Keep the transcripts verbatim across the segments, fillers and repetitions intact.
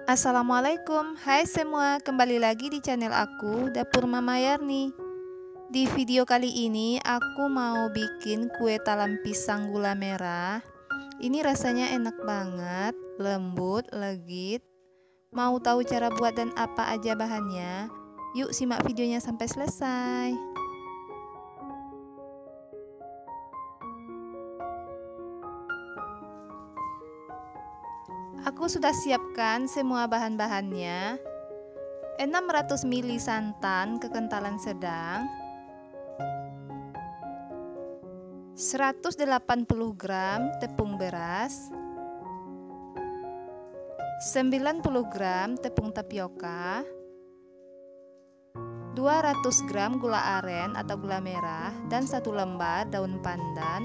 Assalamualaikum, hai semua, kembali lagi di channel aku, Dapur Mama Yarni. Di video kali ini aku mau bikin kue talam pisang gula merah. Ini rasanya enak banget, lembut, legit. Mau tahu cara buat dan apa aja bahannya? Yuk simak videonya sampai selesai. Aku sudah siapkan semua bahan-bahannya. enam ratus mililiter santan kekentalan sedang, seratus delapan puluh gram tepung beras, sembilan puluh gram tepung tapioka, dua ratus gram gula aren atau gula merah, dan satu lembar daun pandan,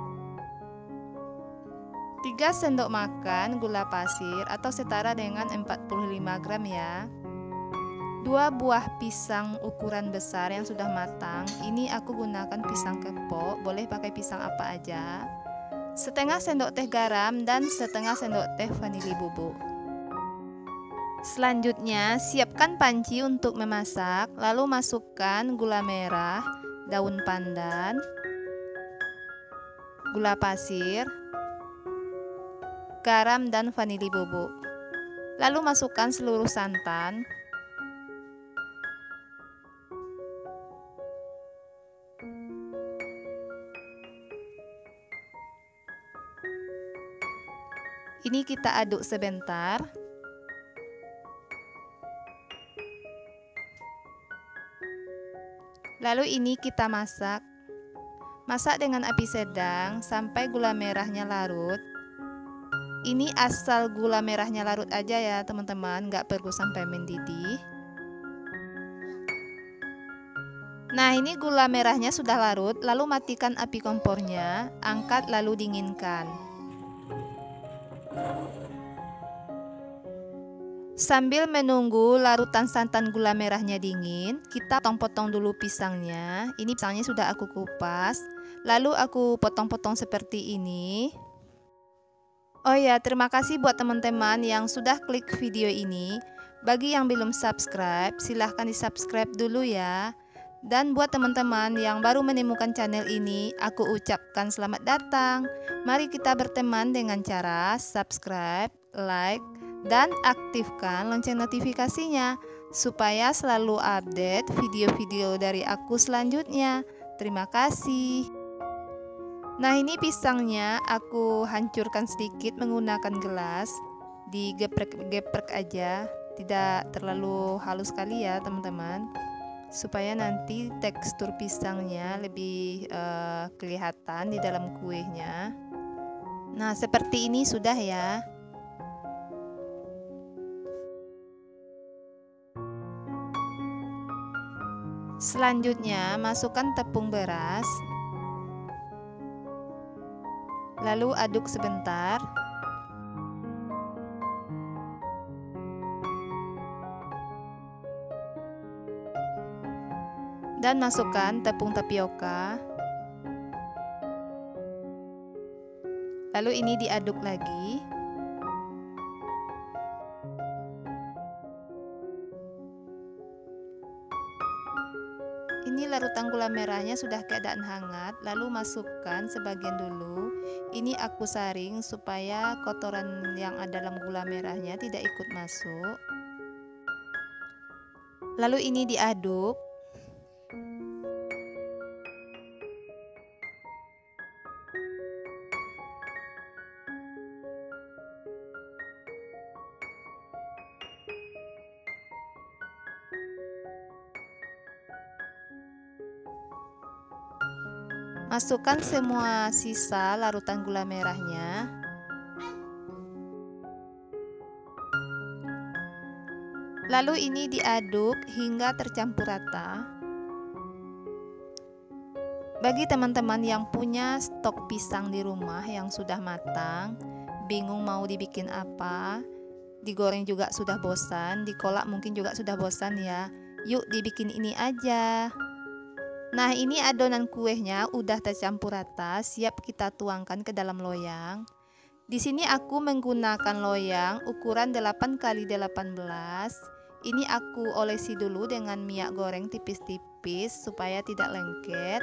tiga sendok makan gula pasir atau setara dengan empat puluh lima gram ya. Dua buah pisang ukuran besar yang sudah matang. Ini aku gunakan pisang kepok, boleh pakai pisang apa aja. Setengah sendok teh garam dan setengah sendok teh vanili bubuk. Selanjutnya, siapkan panci untuk memasak. Lalu masukkan gula merah, daun pandan, gula pasir, garam dan vanili bubuk. Lalu masukkan seluruh santan. Ini kita aduk sebentar. Lalu ini kita masak. Masak dengan api sedang sampai gula merahnya larut. Ini asal gula merahnya larut aja ya teman-teman, nggak perlu sampai mendidih. Nah, ini gula merahnya sudah larut, lalu matikan api kompornya, angkat lalu dinginkan. Sambil menunggu larutan santan gula merahnya dingin, kita potong-potong dulu pisangnya. Ini pisangnya sudah aku kupas, lalu aku potong-potong seperti ini. Oh ya, terima kasih buat teman-teman yang sudah klik video ini. Bagi yang belum subscribe, silahkan di subscribe dulu ya. Dan buat teman-teman yang baru menemukan channel ini, aku ucapkan selamat datang. Mari kita berteman dengan cara subscribe, like, dan aktifkan lonceng notifikasinya supaya selalu update video-video dari aku selanjutnya. Terima kasih. Nah, ini pisangnya aku hancurkan sedikit menggunakan gelas, digeprek-geprek aja, tidak terlalu halus sekali ya teman-teman, supaya nanti tekstur pisangnya lebih uh, kelihatan di dalam kuenya. Nah, seperti ini sudah ya. Selanjutnya, masukkan tepung beras, lalu aduk sebentar. Dan masukkan tepung tapioka. Lalu ini diaduk lagi. Ini larutan gula merahnya sudah keadaan hangat, lalu masukkan sebagian dulu. Ini aku saring supaya kotoran yang ada dalam gula merahnya tidak ikut masuk. Lalu ini diaduk. Masukkan semua sisa larutan gula merahnya. Lalu ini diaduk hingga tercampur rata. Bagi teman-teman yang punya stok pisang di rumah yang sudah matang, bingung mau dibikin apa, digoreng juga sudah bosan, dikolak mungkin juga sudah bosan ya. Yuk dibikin ini aja. Nah, ini adonan kuenya udah tercampur rata, siap kita tuangkan ke dalam loyang. Di sini aku menggunakan loyang ukuran delapan kali delapan belas. Ini aku olesi dulu dengan minyak goreng tipis-tipis supaya tidak lengket.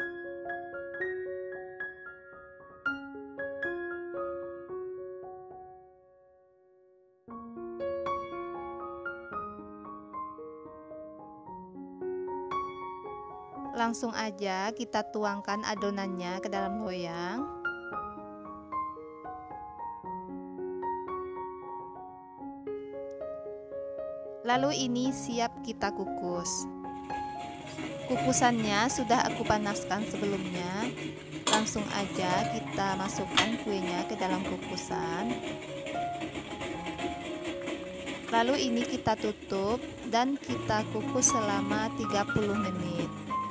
Langsung aja kita tuangkan adonannya ke dalam loyang. Lalu ini siap kita kukus. Kukusannya sudah aku panaskan sebelumnya. Langsung aja kita masukkan kuenya ke dalam kukusan. Lalu ini kita tutup dan kita kukus selama tiga puluh menit.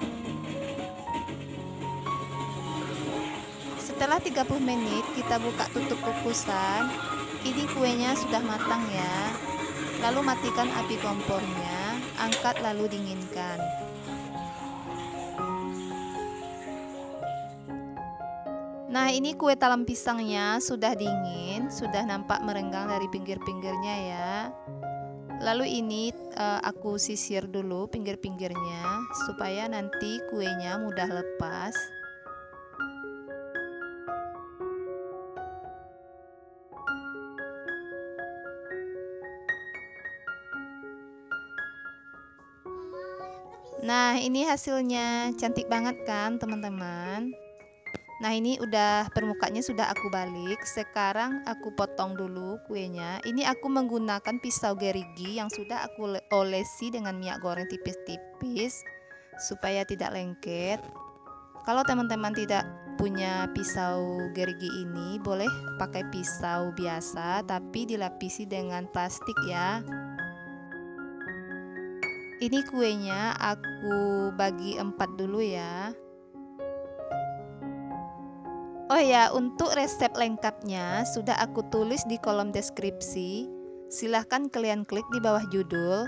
Setelah tiga puluh menit kita buka tutup kukusan. Ini kuenya sudah matang ya. Lalu matikan api kompornya, angkat lalu dinginkan. Nah, ini kue talam pisangnya sudah dingin, sudah nampak merenggang dari pinggir-pinggirnya ya. Lalu ini uh, aku sisir dulu pinggir-pinggirnya supaya nanti kuenya mudah lepas. Nah, ini hasilnya cantik banget kan teman-teman. Nah, ini udah permukaannya sudah aku balik. Sekarang aku potong dulu kuenya. Ini aku menggunakan pisau gerigi yang sudah aku olesi dengan minyak goreng tipis-tipis supaya tidak lengket. Kalau teman-teman tidak punya pisau gerigi ini, boleh pakai pisau biasa tapi dilapisi dengan plastik ya. Ini kuenya aku bagi empat dulu ya. Oh ya, untuk resep lengkapnya sudah aku tulis di kolom deskripsi. Silahkan kalian klik di bawah judul.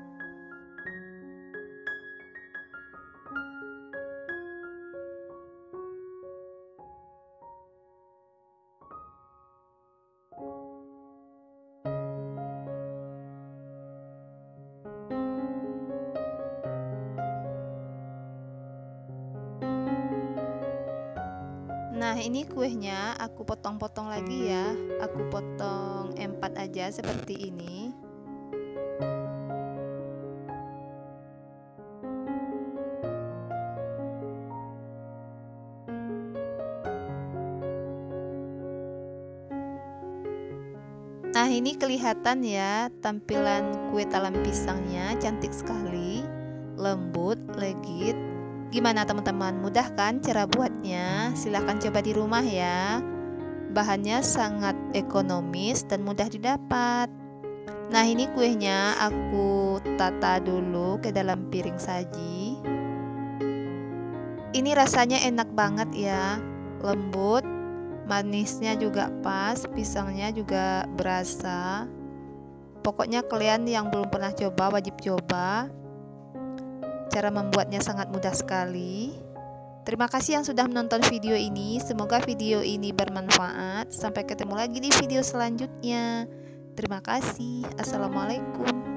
Nah, ini kuenya aku potong-potong lagi ya. Aku potong empat aja seperti ini. Nah, ini kelihatan ya tampilan kue talam pisangnya, cantik sekali, lembut, legit. Gimana teman-teman, mudah kan cara buatnya? Silahkan coba di rumah ya. Bahannya sangat ekonomis dan mudah didapat. Nah, ini kuenya aku tata dulu ke dalam piring saji. Ini rasanya enak banget ya, lembut, manisnya juga pas, pisangnya juga berasa. Pokoknya kalian yang belum pernah coba wajib coba. Cara membuatnya sangat mudah sekali. Terima kasih yang sudah menonton video ini. Semoga video ini bermanfaat. Sampai ketemu lagi di video selanjutnya. Terima kasih. Assalamualaikum.